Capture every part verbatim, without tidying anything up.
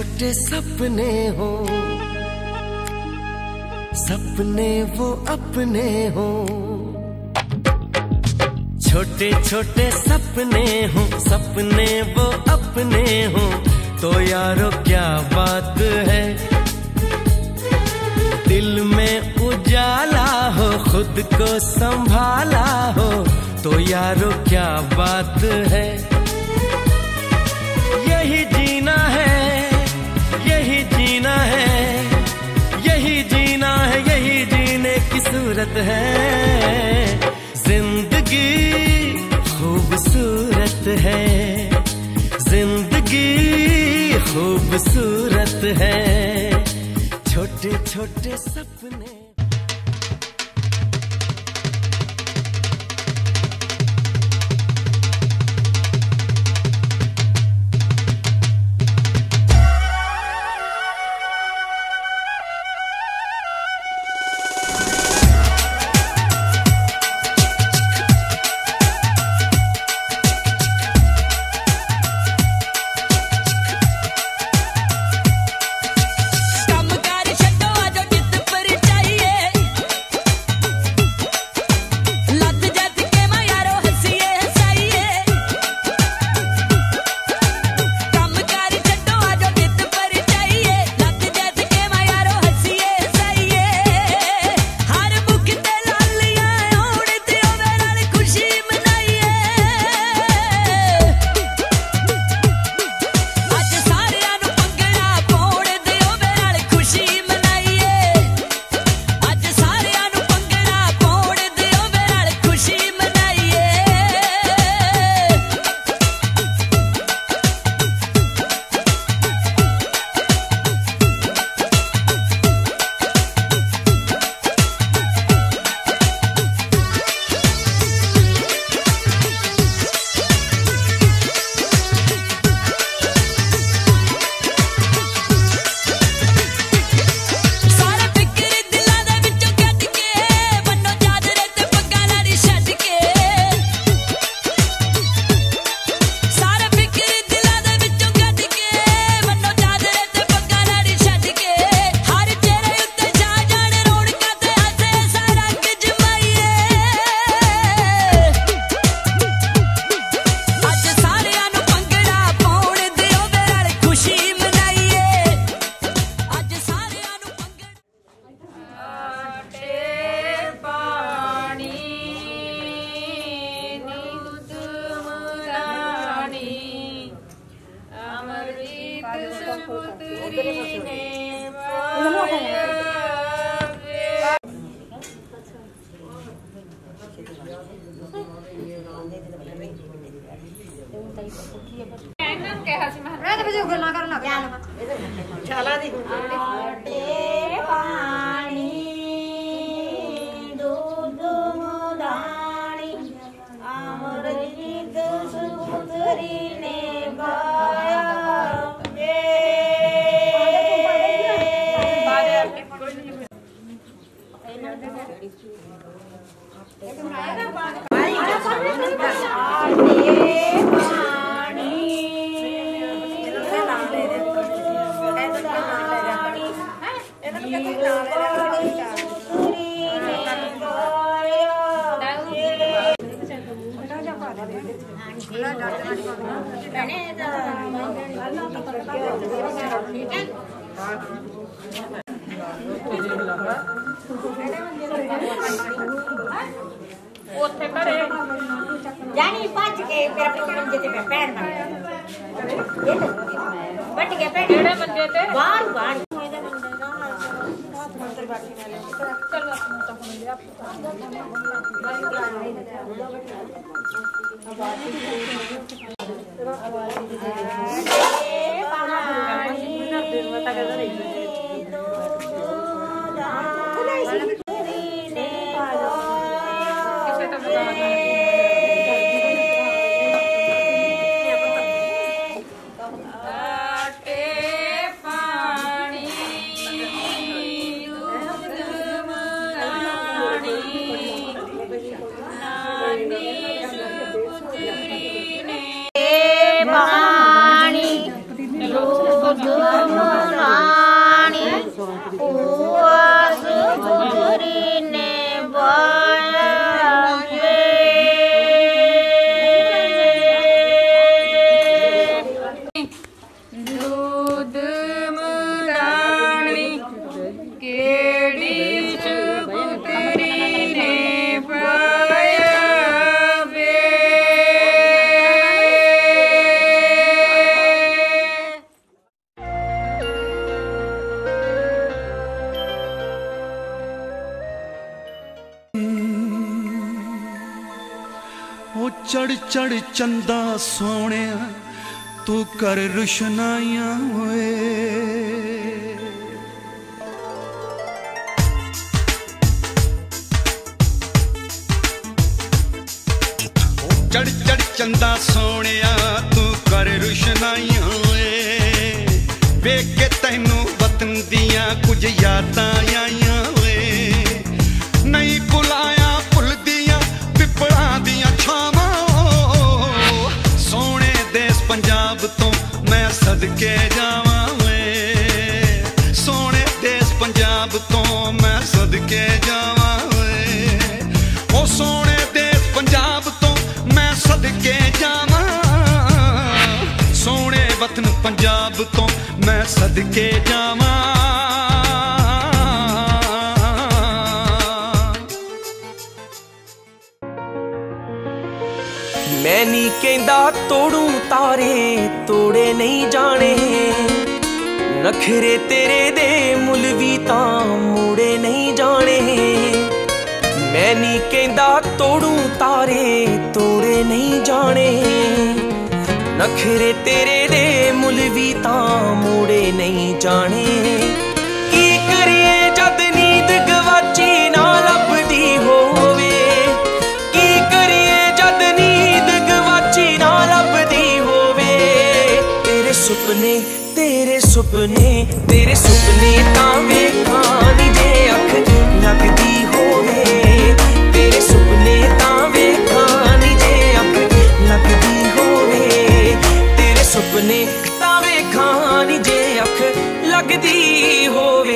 छोटे सपने हो, सपने वो अपने हो। छोटे छोटे सपने हो, सपने वो अपने हो। तो यारो क्या बात है, दिल में उजाला हो, खुद को संभाला हो। तो यारो क्या बात है, यही जीना है, यही जीना है, यही जीना है, यही जीने की सूरत है। जिंदगी खूबसूरत है, जिंदगी खूबसूरत है। छोटे छोटे सपने। जानी पाँच के फिर अपने मंजे पे पैर मार बट के पैर एड़े मंजे पे बार बार अंतर बाकी वाले चल तो हम ले आप पानी दूध ओ चढ़ चढ़ चंदा सोने तू कर रुशनाइयां होए। चढ़ चढ़ चंदा सोने तू कर रुशनाइयां होए। वेख के तैनू वतन दियां कुछ यादां आइयां होए। नहीं भुलाया भुलदियां पिपड़ा दियां छावां। सोने देश पंजाब तो मैं सदके जावां वे। सोने देश पंजाब तो मैं सदके जावां वे। ओ सोने देश पंजाब तो मैं सदके जावां। सोने वतन पंजाब तो मैं सदके जावां। मैं नी कहंदा तोड़ू तारे तोड़े नहीं जाने। नखरे तेरे दे मुल भी तां मुड़े नहीं जाने। मैं नी कहंदा तोड़ू तारे तोड़े नहीं जाने। नखरे तेरे दे मुल भी तां मुड़े नहीं जाने। की करिए जद नींद गवाची ना लभदी होवे। की करिए जद नींद गवाची ना लभदी होवे। तेरे सुपने तेरे सुपने तेरे सुपने तां वेखां नी जे अख लगदी होवे। तेरे सुपने तां वेखां नी जे अख लगदी होवे। तेरे सुपने तां वेखां नी जे अख लगदी होवे।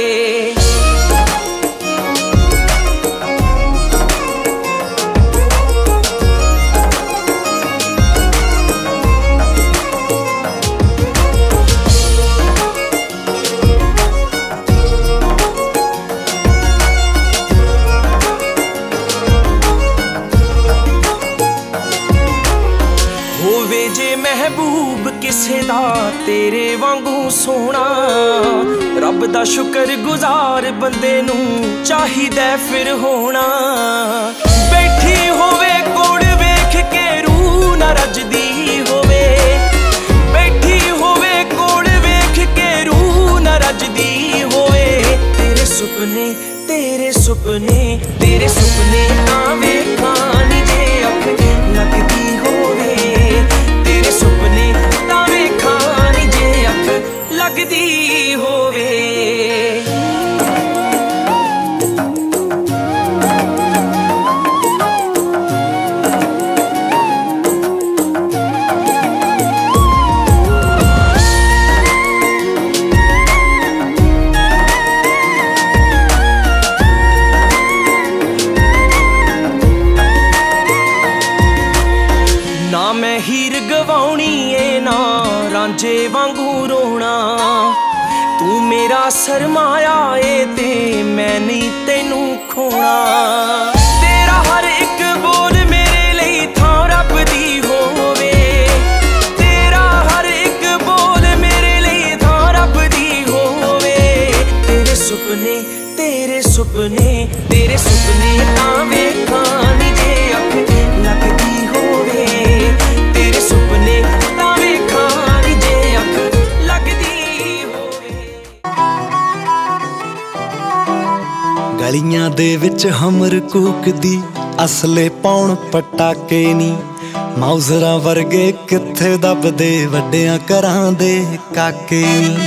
महबूब किसे दा तेरे वांगू सोना। रब दा शुक्र गुजार बंदे नू चाहिदा फिर होना। बैठी होवे कोड़ वेख के रूह ना रजदी होवे। बैठी होवे कोड़ वेख के रूह ना रजदी होवे। तेरे सुपने तेरे सुपने तेरे सुपने तां वेखां नी जे अख लगदी होवे। तेरे सुपने तां वेखां नी जे अख लगदी होवे। ना मैं हीर गवाउणी ए ना रांझे वांगू रोना। तू मेरा सरमाया ए ते मैं नहीं तेनू खोना। तेरा हर एक बोल मेरे लिए थां रब दी होवे। तेरा हर एक बोल मेरे लिए थां रब दी होवे। तेरे सुपने तेरे सुपने तेरे सुपने तां वेखां नी जे अख लगदी होवे। तेरे सुपने तां वेखां नी जे अख लगदी होवे। गलियां दे विच हमर कूकदी असले पाउण पटाके नी। माउजरा वर्गे किथे दबदे वड्डियां घरां दे काके नी।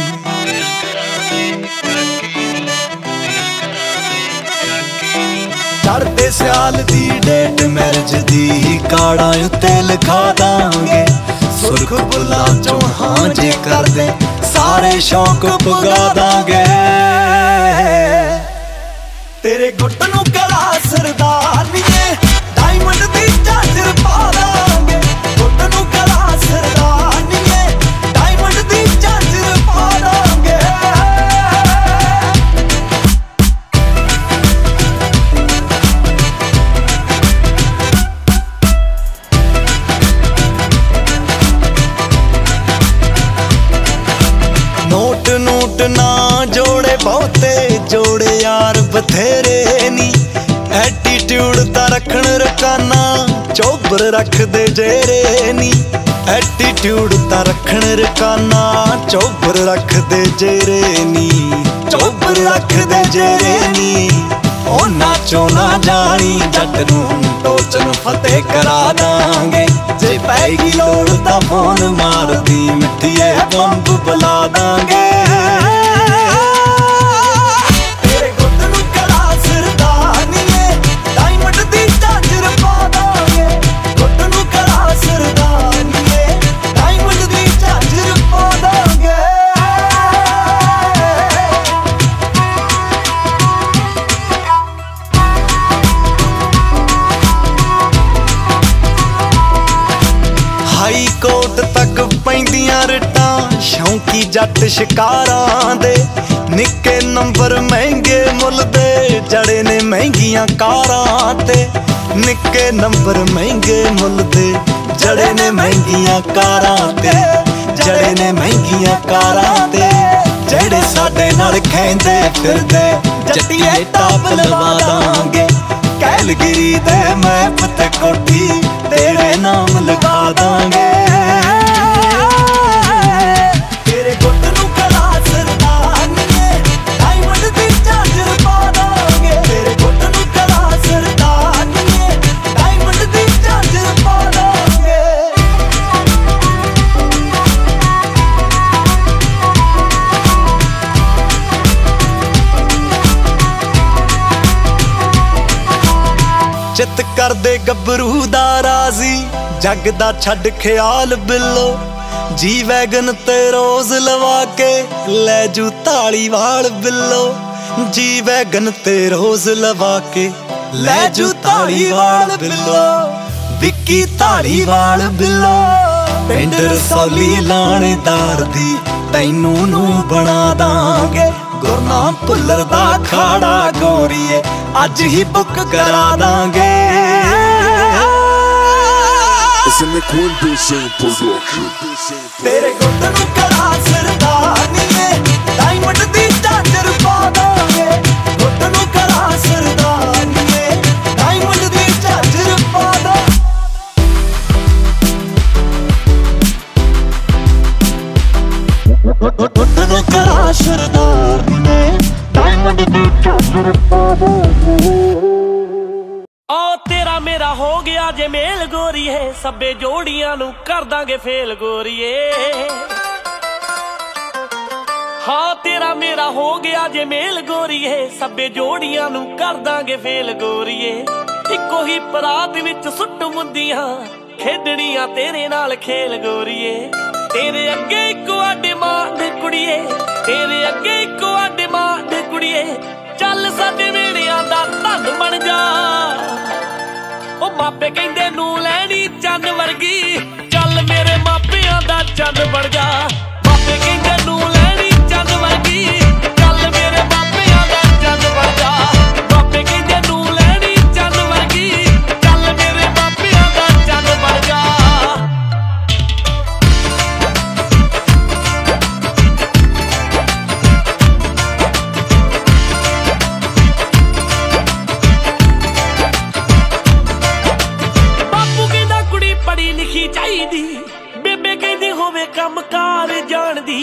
चढ़दे सियाल दी डेट मैरिज दी काड़ा उत्ते लिखा दांगे। सुर्ख बुल्ला चों हां जे कर दे सारे शौक पुगा दांगे। तेरे गुट नू गला सरदारनीए डायमंड दी झांझर पा दांगे। गुट नू गला सरदारनीए डायमंड दी झांझर पा दांगे। नोट नोट ना जोड़े बहुते जोड़े यार बथेरे नी। एटीट्यूड ਚੋਬਰ रखदे जेरे नी एटीट्यूड तां रखण रकाना चोबर रखदे जेरे नी चोबर रखदे जेरे नी ओ नाचो ना जानी जट नूं टोचन फतेह करा दांगे जे पैगी लोड़ तां फोन मार दी मिठिए बंब बुला दांगे तेरे गुट नूं कड़ा सरदानीए डायमंड दी झांजर पा दांगे गुट नूं कड़ा सरदानीए डायमंड दी झांजर पा दांगे हाई कोर्ट तक पैंदियां रिटां शौंकी जट शिकारां दे निक्के नंबर महंगे मुल दे जड़े ने महंगियां कारां ते निक्के नंबर महंगे मुल दे जड़े ने महंगियां कारां ते जड़े ने महंगियां कारां ते जेड़े साडे नाल खैंदे फिरदे जट्टिए टाप लवा दांगे कैलगिरी दे मैप ते कोठी तेरे नाम लगा दांगे तेरे गुट नूं कड़ा सरदानीए डायमंड दी झांजर पा दांगे तेरे गुट नूं कड़ा सरदानीए डायमंड दी झांजर पा दांगे चित करदे गबरू दा राजी जग दा छड्ड ख्याल बिल्लो जी वैगन ते रोज लवा के लै जू धालीवाल बिल्लो जी वैगन ते रोज लवा के लै जू धालीवाल बिल्लो विक्की धालीवाल बिल्लो पिंड रसौली लाणेदार दी तैनू नू बना दांगे गुरनाम भुल्लर दा खाड़ा गोरीए अज ही बुक करा दांगे तेरे गुट नूं कड़ा सरदानीए डायमंड दी झांजर पा दांगे गुट नूं कड़ा सरदानीए डायमंड दी झांजर पा दांगे गुट नूं कड़ा सरदानीए डायमंड दी झांजर पा दांगे ओ तेरा मेरा हो गया जे मेल गोरीए सब्बे जोड़ियां नू कर दांगे फेल गोरीए हाँ तेरा मेरा हो गया जे मेल गोरीए सब्बे जोड़ियां नू कर दांगे फेल गोरीए इको ही परात विच सुट मुंदियां खेडणियां तेरे नाल खेल गोरीए तेरे अगे इको डिमांड कुड़िए तेरे अगे इको डिमांड कुड़िए चल साडे वेड़ियां दा धन बन जा ओ मापे कहंदे नू लैनी चंद वर्गी चल मेरे मापियां दा चंद बन जा मापे कहंदे नू लैनी चंद वर्गी चल मेरे मापियां दा चंद बन जा मापे कहंदे नू लैनी चंद वर्गी चल मेरे मापियां दा चंद बन जा बेबे कहंदी होवे कम कार जानदी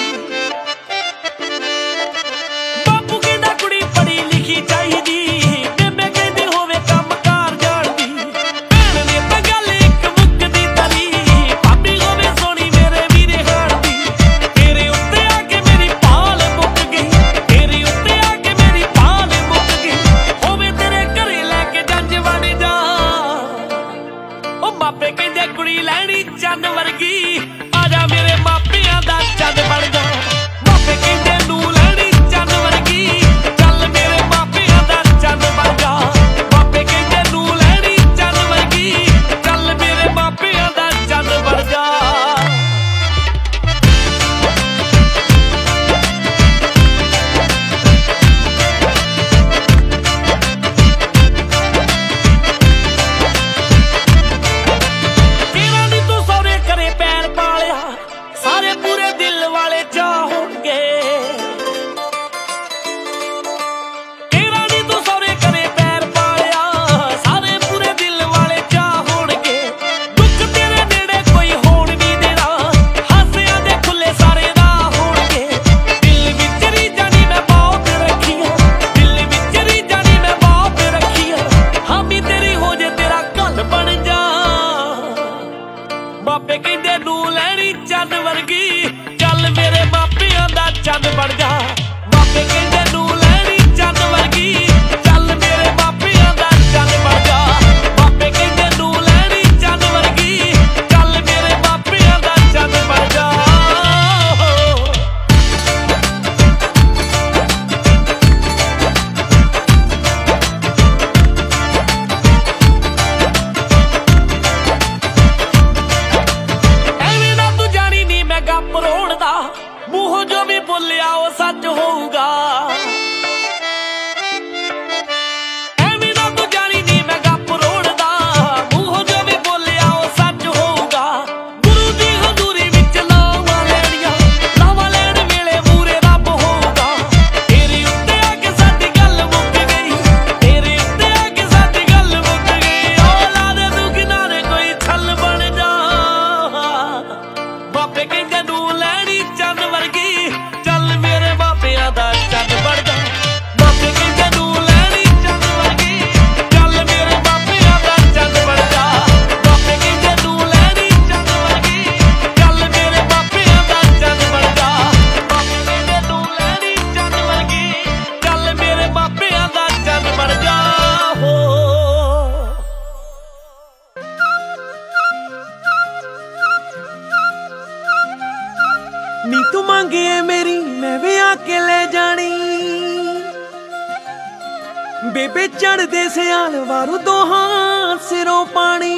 बापू कहंदा कुड़ी पढ़ी लिखी चाहिदी बेबे कहंदी होवे कम कार जानदी भैन ने तां गल इक मुक्कदी तरी भाभी होवे सोनी मेरे वीरे हाण दी तेरे उत्ते आके मेरी पाल मुक गई तेरे उत्ते आके मेरी पाल मुक गई होवे तेरे घरे लैके जंज बन जा ओ मापे कहंदे कुड़ी लैनी चंद वर्गी आजा मेरे मापियां दा चंद बन जा मापे कहंदे नू लैनी चंद वर्गी चल मेरे मापियां दा चंद बन जा मापे कहंदे नू लैनी चंद वर्गी चल मेरे मापियां दा चंद बन जा तेरा नी तू सौरे करे पैर पालिया ਮੰਗੀਏ ਮੇਰੀ ਮੈਂ ਵਿਆਹ ਕੇ ਲੈ ਜਾਣੀ। ਬੇਬੇ ਚੜਦੇ ਸਿਆਲ ਵਾਰੂ ਦੋਹਾਂ ਸਿਰੋਂ ਪਾਣੀ।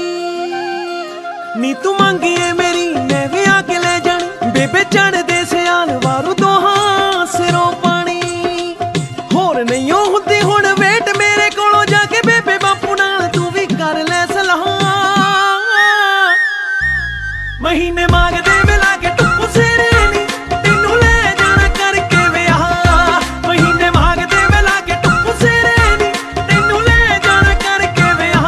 ਨੀ ਤੂੰ ਮੰਗੀਏ ਮੇਰੀ ਮੈਂ ਵਿਆਹ ਕੇ ਲੈ ਜਾਣੀ। ਬੇਬੇ ਚੜਦੇ ਸਿਆਲ ਵਾਰੂ ਦੋਹਾਂ ਸਿਰੋਂ ਪਾਣੀ। ਹੋਰ ਨਹੀਂ ਉਹ ਹੁੰਦੀ ਹੁਣ ਵੇਟ ਮੇਰੇ ਕੋਲੋਂ ਜਾ ਕੇ ਬੇਬੇ ਬਾਪੂ ਨਾਲ ਤੂੰ ਵੀ ਕਰ ਲੈ ਸਲਾਹ। ਮਹੀਨੇ ਮੰਗਦੇ ਮਿਲਾ ਕੇ ਟੁੱਪੂ ਸਿਰੇ ਨੀ ਤੈਨੂੰ ਲੈ ਜਾਣਾ ਕਰਕੇ ਵਿਆਹ। ਮਹੀਨੇ ਮੰਗਦੇ ਮਿਲਾ ਕੇ ਟੁੱਪੂ ਸਿਰੇ ਨੀ ਤੈਨੂੰ ਲੈ ਜਾਣਾ ਕਰਕੇ ਵਿਆਹ।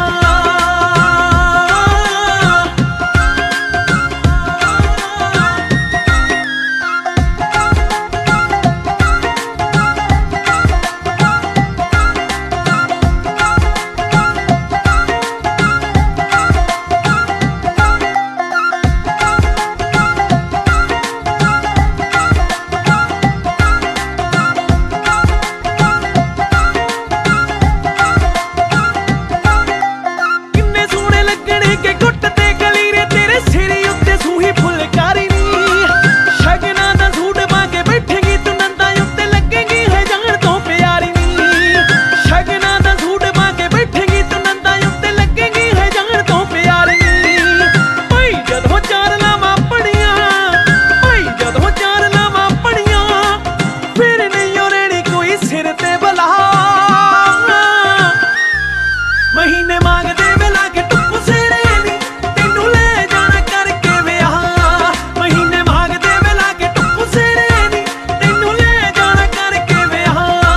ਮਹੀਨੇ ਮੰਗਦੇ ਮਿਲਾ ਕੇ ਟੁੱਪੂ ਸਿਰੇ ਨੀ ਤੈਨੂੰ ਲੈ ਜਾਣਾ ਕਰਕੇ ਵਿਆਹ। ਮਹੀਨੇ ਮੰਗਦੇ ਮਿਲਾ ਕੇ ਟੁੱਪੂ ਸਿਰੇ ਨੀ ਤੈਨੂੰ ਲੈ ਜਾਣਾ ਕਰਕੇ ਵਿਆਹ।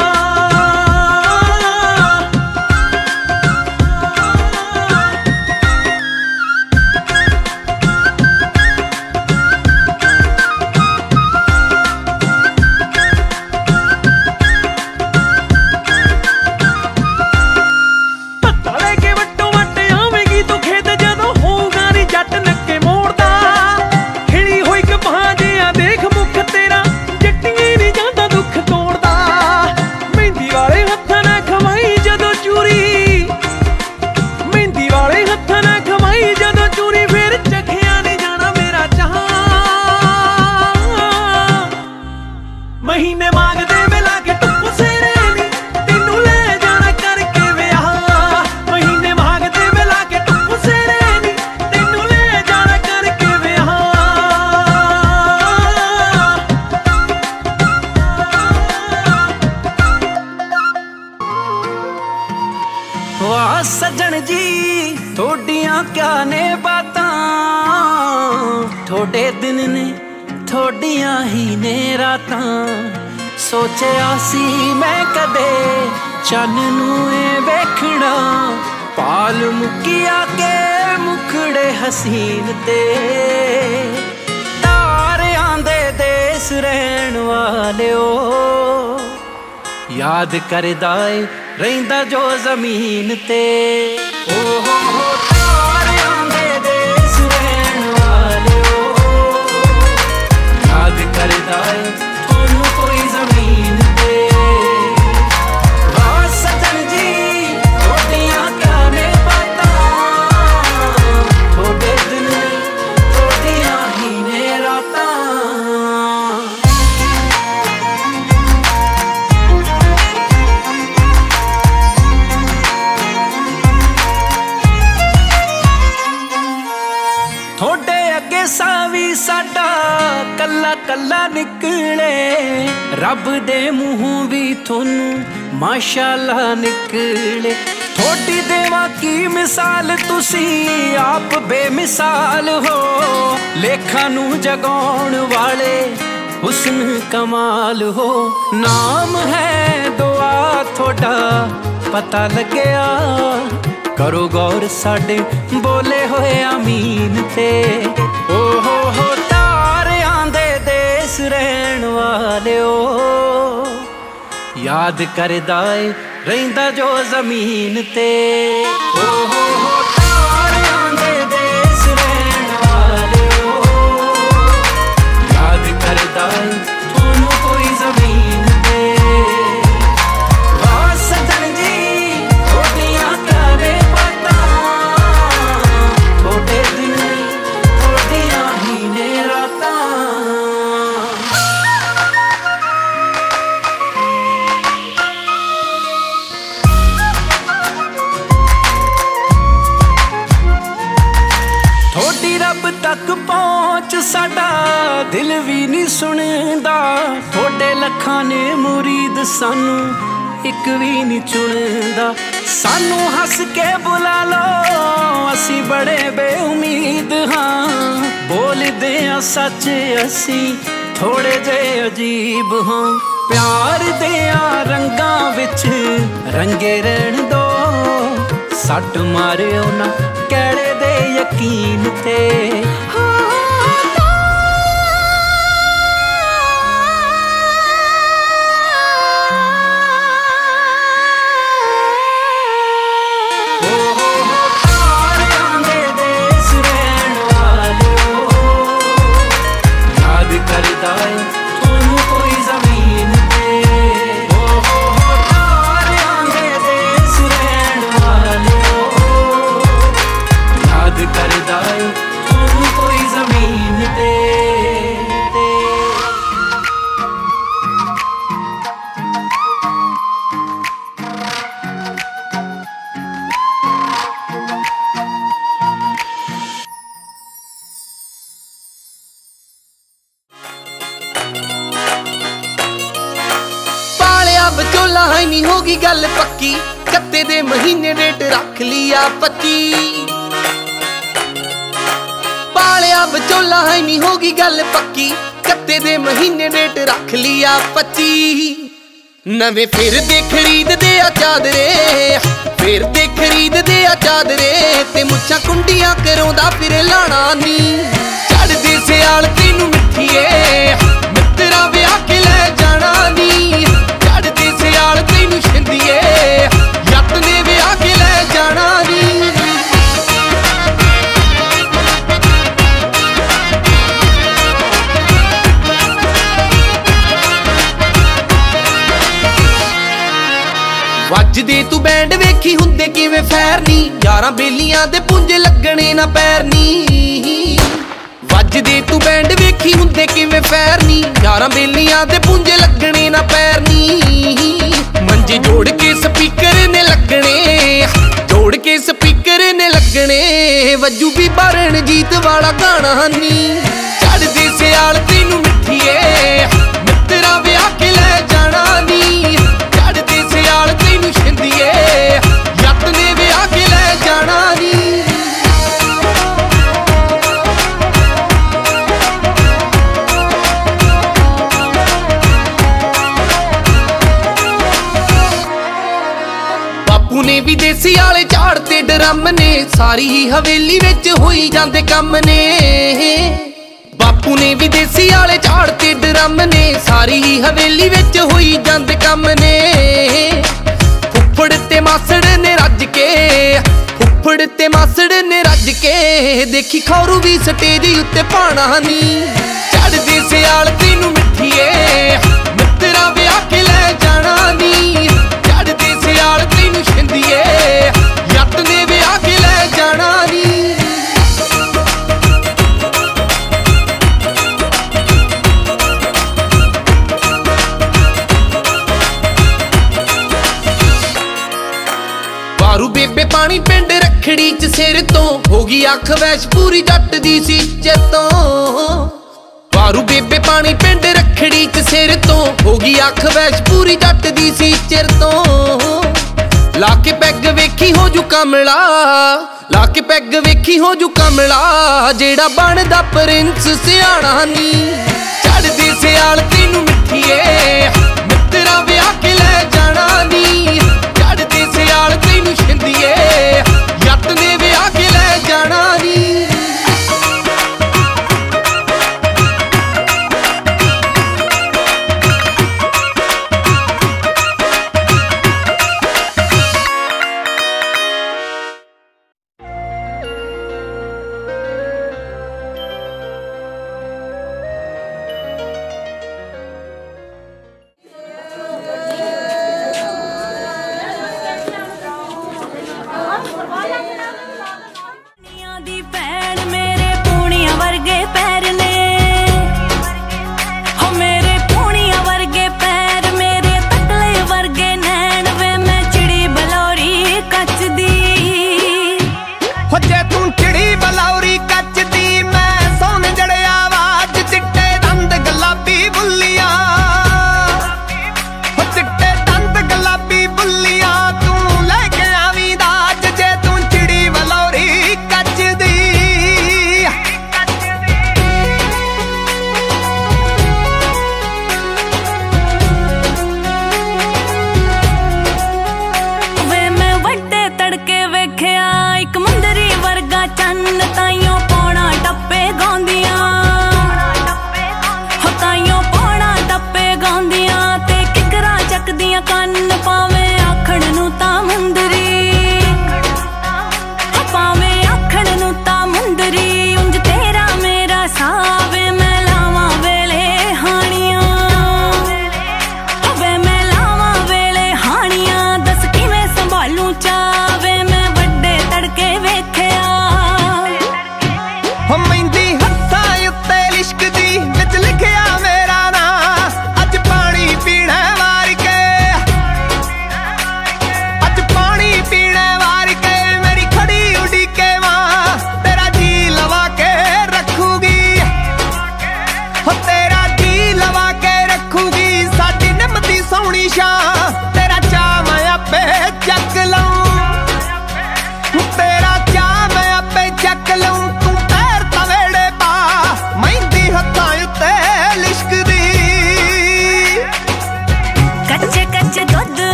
ਮਹੀਨੇ ਮੰਗਦੇ ਮਿਲਾ ਕੇ ਟੁੱਪੂ ਸਿਰੇ ਨੀ ਤੈਨੂੰ ਲੈ ਜਾਣਾ ਕਰਕੇ ਵਿਆਹ। ਮਹੀਨੇ ਮੰਗਦੇ ਮਿਲਾ ਕੇ ਟੁੱਪੂ ਸਿਰੇ ਨੀ ਤੈਨੂੰ ਲੈ ਜਾਣਾ ਕਰਕੇ ਵਿਆਹ। ਵਾਹ ਸੱਜਣ ਜੀ ਥੋਡੀਆਂ ਕਿਆ ਨੇ ਬਾਤਾਂ। ਥੋੜੇ ਦਿਨ ਨੇ ਥੋਡੀਆਂ ਹੀ ਨੇ ਰਾਤਾਂ। ਸੋਚਿਆ ਸੀ ਮੈਂ ਕਦੇ ਚੰਨ ਨੂੰ ਏ ਵੇਖਣਾ। ਪਾਲ ਮੁੱਕਿਆ ਕੇ ਮੁਖੜੇ ਹਸੀਨ ਤੇ। ਤਾਰਿਆਂ ਦੇ ਦੇਸ ਰਹਿਣ ਵਾਲਿਓ ਯਾਦ ਕਰਦਾ ਏ ਰਹਿੰਦਾ ਜੋ ਜ਼ਮੀਨ ਤੇ। ਓ ਹੋ ਹੋ ਤਾਰਿਆਂ ਦੇ ਦੇਸ ਰਹਿਣ ਵਾਲਿਓ ਯਾਦ ਕਰਦਾ ਏ ਤੁਹਾਨੂੰ ਕੋਈ ਜ਼ਮੀਨ ਤੇ। ਵਾਹ ਸੱਜਣ ਜੀ ਥੋਡੀਆਂ ਕਿਆ ਨੇ ਬਾਤਾਂ। ਥੋੜੇ ਦਿਨ ਥੋਡੀਆਂ ਹੀ ਨੇ ਰਾਤਾਂ। ਥੋੜੇ ਅੱਗੇ ਸਾਵੀ ਸਾਡਾ ਕੱਲਾ ਕੱਲਾ ਨਿਕਲੇ। ਰੱਬ ਦੇ ਮੂੰਹੋਂ ਵੀ ਤੁਹਾਨੂੰ ਮਾਸ਼ਾਅੱਲਾ ਨਿਕਲੇ। ਥੋੜੀ ਦੇਵਾ ਕੀ ਮਿਸਾਲ ਤੁਸੀਂ ਆਪ ਬੇਮਿਸਾਲ ਹੋ। ਲੇਖਾਂ ਨੂੰ ਜਗਾਉਣ ਵਾਲੇ ਹੁਸਨ ਕਮਾਲ ਹੋ। ਨਾਮ ਹੈ ਦੁਆ ਤੁਹਾਡਾ ਪਤਾ ਲੱਗਿਆ। ਕਰੋ ਗੌਰ ਸਾਡੇ ਬੋਲੇ ਹੋਏ ਆਮੀਨ ਤੇ। ਓ ਹੋ ਹੋ ਤਾਰਿਆਂ ਦੇ ਦੇਸ ਰਹਿਣ ਵਾਲਿਓ ਯਾਦ ਕਰਦਾ ਏ ਰਹਿੰਦਾ ਜੋ ਜ਼ਮੀਨ ਤੇ। ਓ ਹੋ ਹੋ ਤਾਰਿਆਂ ਦੇ ਦੇਸ ਰਹਿਣ ਵਾਲਿਓ ਯਾਦ ਕਰਦਾ ਏ ਤੁਹਾਨੂੰ ਕੋਈ ਜ਼ਮੀਨ ਤੇ। ਵਾਹ ਸੱਜਣ ਜੀ ਥੋਡੀਆਂ ਕਿਆ ਨੇ ਬਾਤਾਂ। ਥੋੜੇ ਦਿਨ ਥੋਡੀਆਂ ਹੀ ਨੇ ਰਾਤਾਂ। तक पहुंच साडा दिल भी नहीं सुनदा। थोड़े लखां ने मुरीद सानू एक भी नहीं चुनदा। सानू हस के बुला लो असी बड़े बेउमीद हाँ। बोलदे आ सच असी थोड़े जे अजीब हाँ। प्यार दिया रंगां विच रंगे रहन दो। सट मारियो ना कैड़े दे यकीन ते। विचोला है नहीं होगी गल पक्की। कत्ते दे महीने डेट रख लिया पच्ची। पालिया विचोला है नहीं होगी गल पक्की। कत्ते दे महीने डेट रख लिया पच्ची। नवे फिर दे खरीद दे आ चादरे। फिर दे खरीद दे आ चादरे। ते मुच्छां कुंडियां करोंदा फिर लाना नी। चढ़दे सियाल तेनू मिठीए मित्तरा विआह के ले जाना नी। चढ़दे सियाल तेनू छिंदिए जट ने विआह के ले जाना नी। वजदे तू बैंड वेखी हुंदे किवें फैर नी। यारां बेलियां दे पुंजे लगणे ना पैर नी। वजदे तू बैंड वेखी हुंदे किवें फैर नी। यारां बेलियां दे पुंजे लगणे ना पैर नी। मंजे जोड़ के स्पीकर ने लगणे। जोड़ के स्पीकर ने लगणे। वजू भी रणजीत वाला गाना नी। चढ़दे सियाल तेनू मिठीए मित्तरा विआह के ले जाना नी। चढ़दे सियाल तेनू छिंदिए जट ने विआह के ले जाना नी। बापू ने भी देसी आले झाड़ते ड्रम ने। सारी ही हवेली विच होई जांदे कम ने। बापू ने भी देसी आले झाड़ते ड्रम ने। सारी ही हवेली विच होई जांदे कम ने। फुफड़ ते मासड़ ने रज के। फुफड़ ते मासड़ ने रज के। देखी खौरू भी स्टेज उत्ते पाना नी। चढ़दे सियाल तेनू मिठीए मित्तरा विआह के ले जाना नी। चढ़दे सियाल तेनू छिंदिए जट ने विआह के ले जाना नी। वारू बेबे पानी पिंड रखड़ी च सिर तो होगी अख वैश पूरी जट दी सीचे तो। वारू बेबे पानी पिंड रखड़ी च सिर तो होगी अख वैश पूरी जट दी सीचे तो। लाके पैग वेखी हो जू कमला। लाके पैग वेखी हो जू कमला। जेड़ा बनदा प्रिंस सियाणा नी। चढ़दे सियाल तेनू मिठीए मित्तरा विआह के ले जाना नी। चढ़दे सियाल तेनू छिंदिए जट ने विआह के ले जाना नी।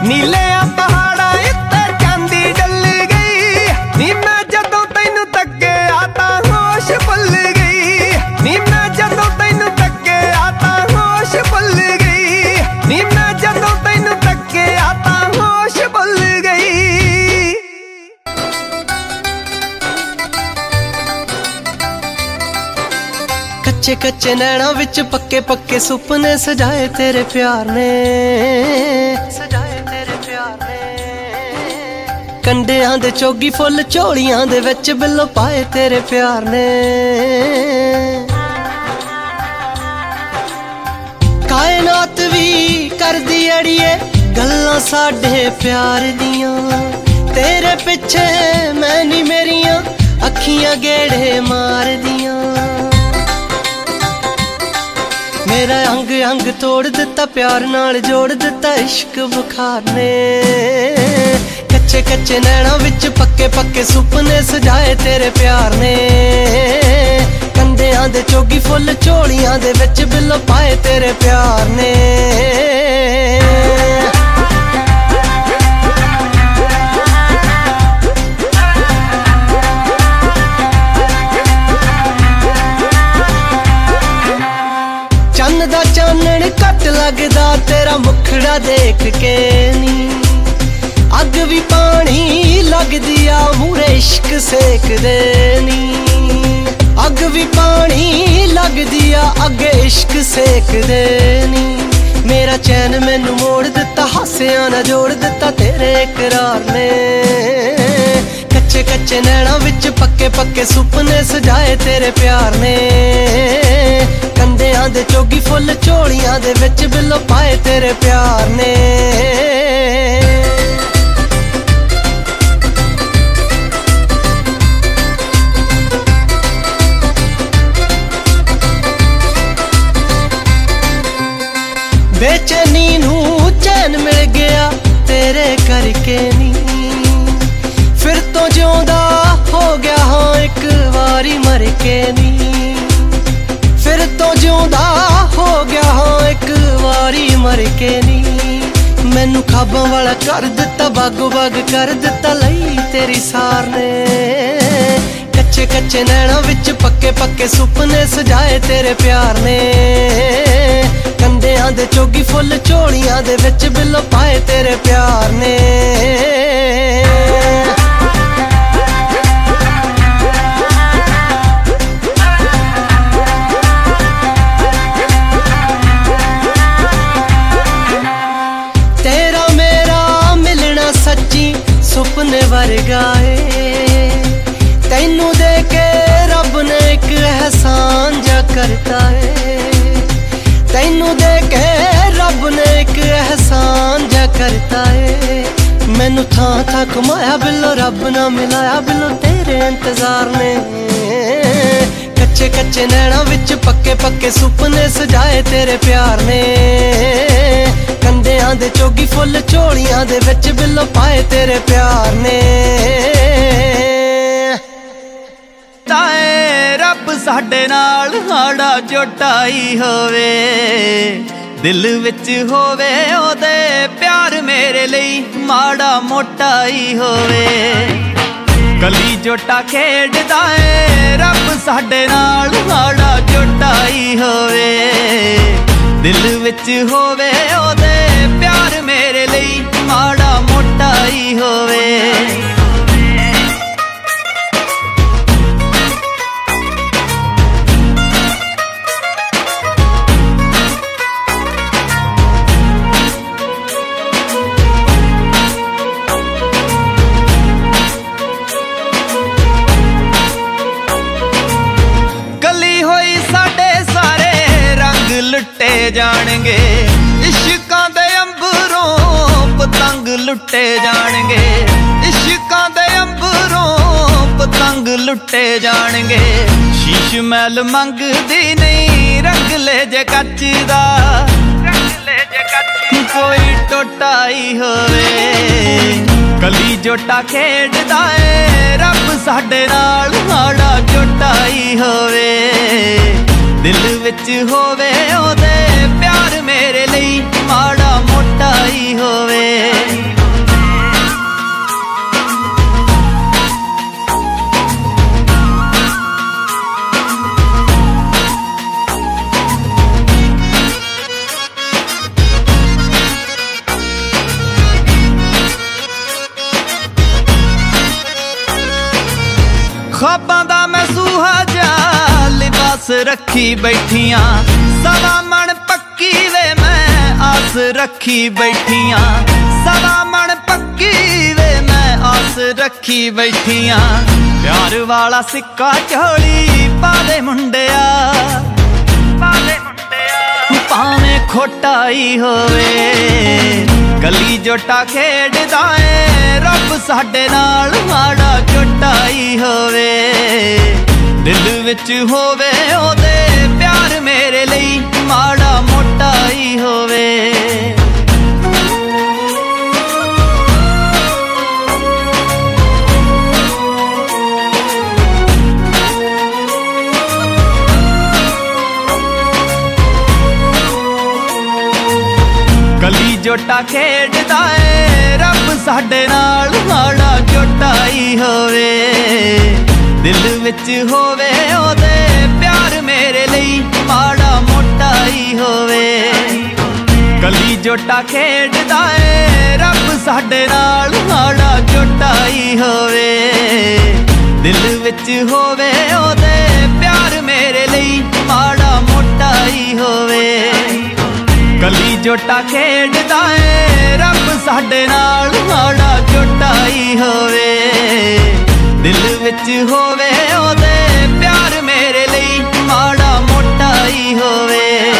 नीले पहाड़ा इत्ते चांदी डल गई नी मैं जदों तैनू तके आता होश भुल गई नी मैं जदों तैनू तके आता होश भुल गई नी मैं जदों तैनू तके आता होश भुल गई। कच्चे कच्चे नैना विच पक्के पक्के सुपने सजाए तेरे प्यार ने सजाए तेरे प्यार ने कंडियां दे चोगी फुल झोलियां दे विच बिल्लो पाए तेरे प्यार ने कायनात भी कर दी अड़िए गल्लां साडे प्यार दियां तेरे पिछे मैं नी मेरियां अखियां गेड़े मार दियां मेरा अंग अंग तोड़ दिता प्यार नाल जोड़ दिता इश्क बुखार ने कच्चे कच्चे नैना विच पक्के पक्के सुपने सजाए तेरे प्यार ने कंडियां दे चोगी फुल झोलियां दे विच बिल्लो पाए तेरे प्यार ने दा चानन घट लगदा तेरा मुखड़ा देख के नी अग भी पानी लगदी आ मूरे इश्क सेक दे नी अग भी पानी लगदी आ अगे इश्क सेक दे नी मेरा चैन मैनू मोड़ दिता हासियां ना जोड़ दिता तेरे इकरार ने कच्चे कच्चे नैना विच पक्के पक्के सुपने सजाए तेरे प्यार ने कंडियां दे चोगी फुल झोलियां दे विच बिल्लो पाए तेरे प्यार ने बेचैनी नू चैन मिल गया तेरे करके नी फिर तो जिउंदा हो गया हाँ एक वारी मर के नी फिर तो जिउंदा हो गया हाँ एक वारी मर के नी मैनू खाबां वाला कर दिता बागो बाग कर दिता लई तेरी सार ने कच्चे कच्चे नैना विच पक्के पक्के सुपने सजाए तेरे प्यार ने कंडियां दे चोगी फुल झोलियां दे विच बिल्लो पाए तेरे प्यार ने सुपने वर्गाए तैनू दे के रब ने एक एहसान जा करता है तैनू दे के रब ने एक एहसान जा करता है मैनू थां थां घुमाया बिल्लो रब ना मिलाया बिल्लो तेरे इंतजार ने कच्चे कच्चे नैना विच पक्के पक्के सुपने सजाए तेरे प्यार ने कंडियां दे चोगी फुल झोलियां दे विच बिल्लो पाए तेरे प्यार ने ताए रब साडे नाल हाड़ा जोटाई होवे दिल विच होवे ओदे प्यार मेरे लई माड़ा मोटाई होवे कली जोटा खेडदा ए रब साडे नाल हाड़ा जोटाई होवे दिल विच होवे ओदे प्यार मेरे लई माड़ा मोटाई होवे लुटे जाणगे इश्कां दे अंबरों पतंग लुटे जाणगे इश्कां दे अंबरों पतंग लुटे जाणगे शीश महल मंगदी नहीं रंग ले जे कच्च दा कोई टोटाई होवे कली जोटा खेडदा ए रब साडे नाल हाड़ा जोटाई होवे दिल विच होवे ओदे प्यार मेरे लई माड़ा मोटाई होवे आस रखी बैठियां सवा मन पक्की वे मैं आस रखी बैठियां सवा मन पक्की वे मैं आस रखी बैठियां प्यार वाला सिक्का झोली पा दे मुंडिया पा दे मुंडिया भावें खोटा ही होवे गली जोटा खेडदा ए रब साडे नाल माड़ा झोटा ही होवे दिल विच होवे ओदे प्यार मेरे लई माड़ा मोटा ही होवे गली जोटा खेडदा ए रब साडे नाल माड़ा जोटा ही होवे दिल विच होवे ओदे प्यार मेरे लई माड़ा मोटा ही होवे गली जोटा खेडदा ए रब साडे नाल माड़ा जोटा ही होवे दिल विच होवे ओदे प्यार मेरे लई माड़ा मोटा ही होवे गली जोटा खेडदा ए रब साडे नाल माड़ा जोटा ही होवे दिल विच होवे ओदे प्यार मेरे लई माड़ा मोटा ही होवे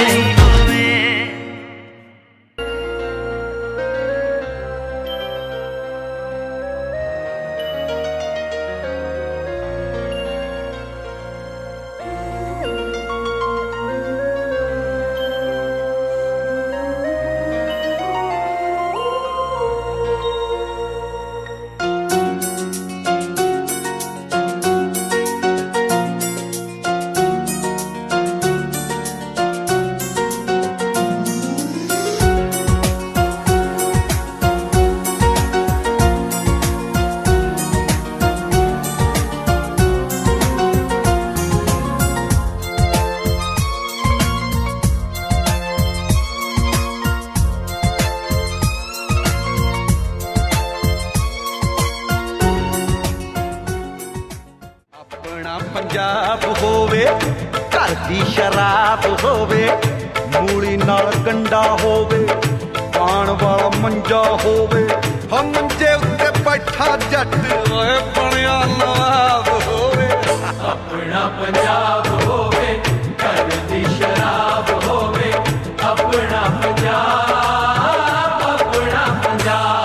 पंजाब होवे घर दी शराब होवे मूली नाल गंडा होवे पान वाला मंजा होवे हम मंजे उत्ते बैठा जट ओए बनिया नवाब होवे अपना पंजाब होवे घर दी शराब होवे अपना पंजाब अपना पंजाब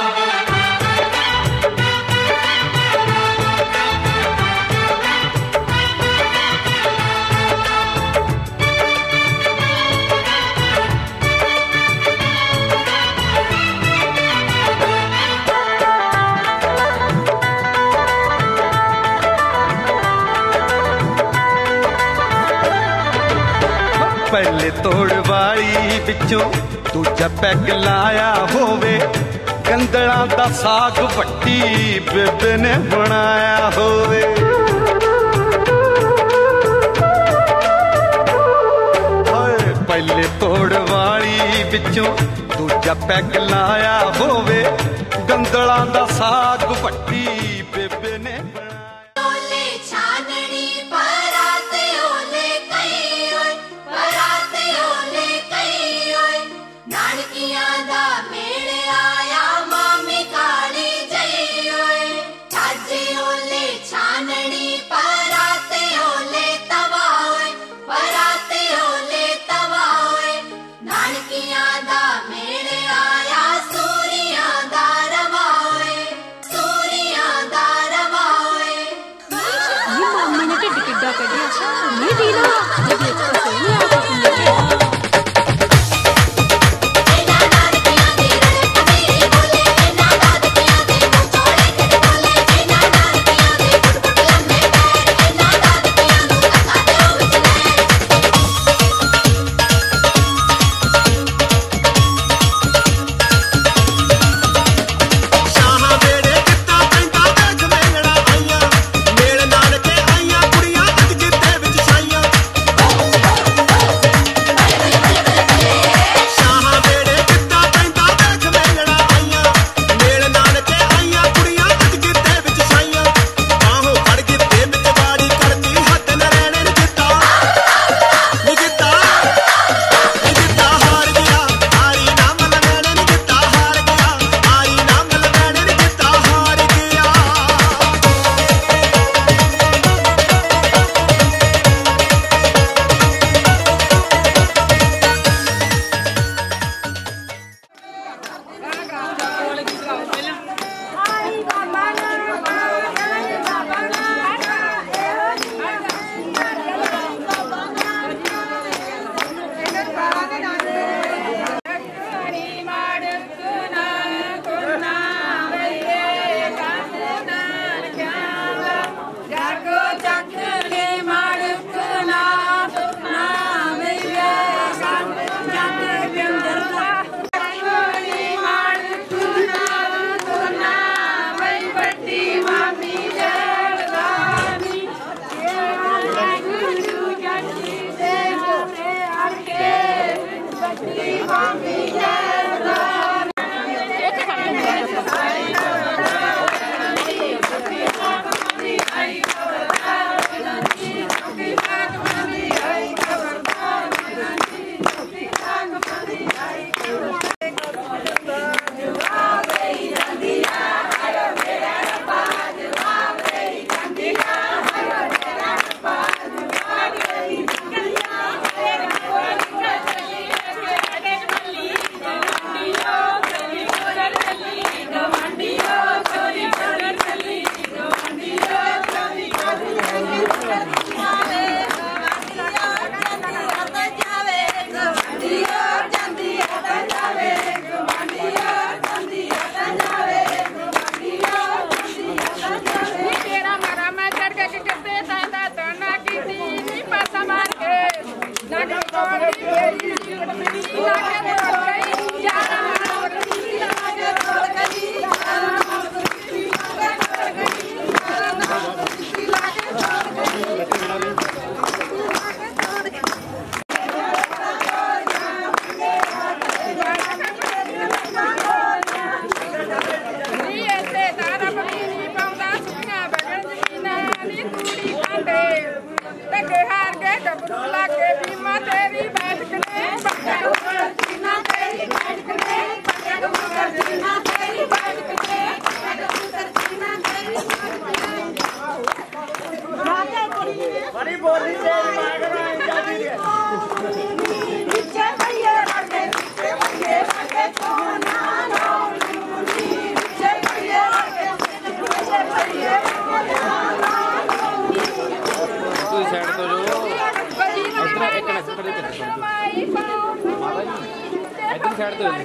पहले तोड़ वाली बिचों दूजा पैग लाया होवे गंदड़ा दा साग पट्टी बेबे ने बनाया होवे पहले तोड़ वाली बिचों दूजा पैग लाया होवे गंदड़ा दा साग पट्टी बेबे ने ਸਾਈਡ ਤੋਂ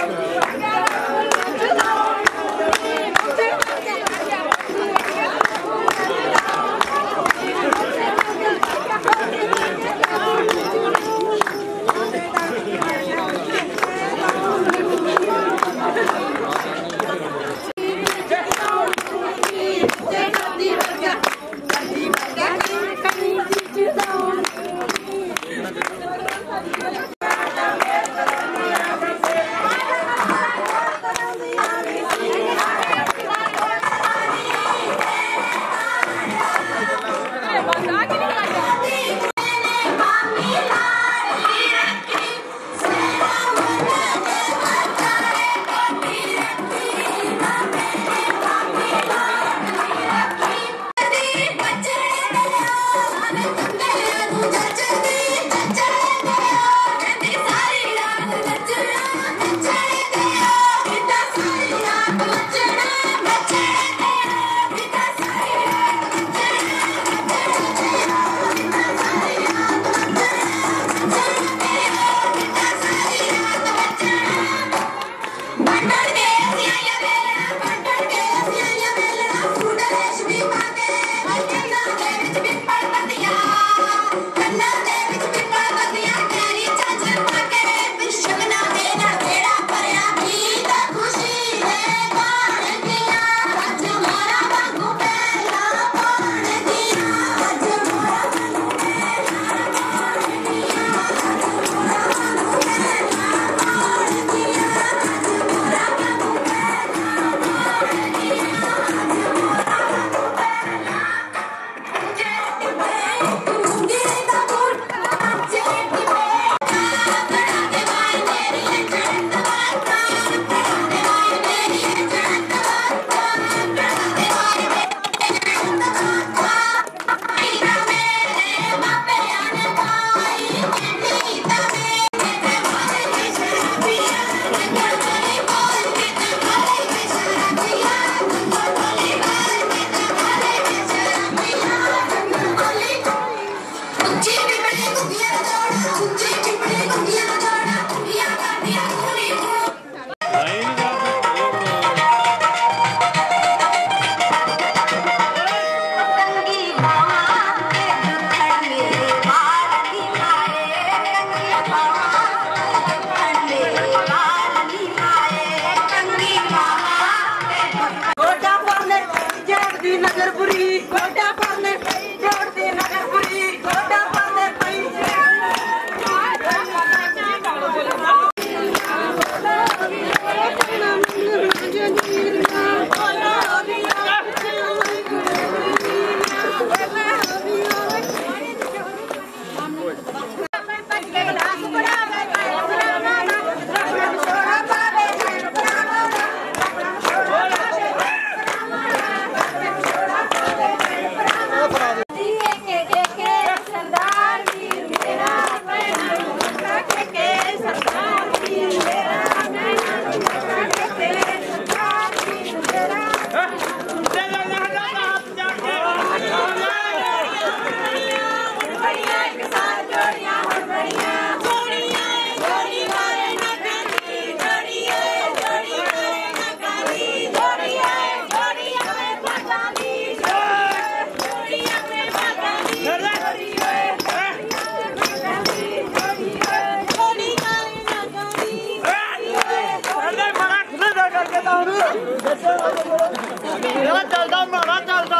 ਚੱਲਦਾ ਮਾਰਾ ਚੱਲਦਾ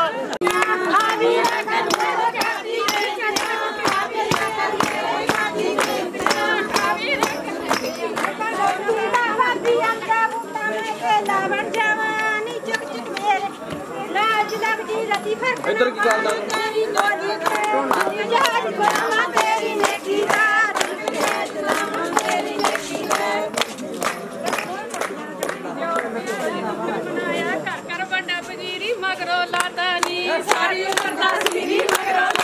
ਇੱਧਰ ਕੀ ਚੱਲਦਾ ਕਰ ਕਰ ਵੱਡਾ ਪਗੀਰੀ ਮਗਰੋਂ ਲਾਦਾ ਨੀ ਸਾਰੀ ਉਮਰ ਦਾ ਸੀਰੀ ਮਗਰੋਂ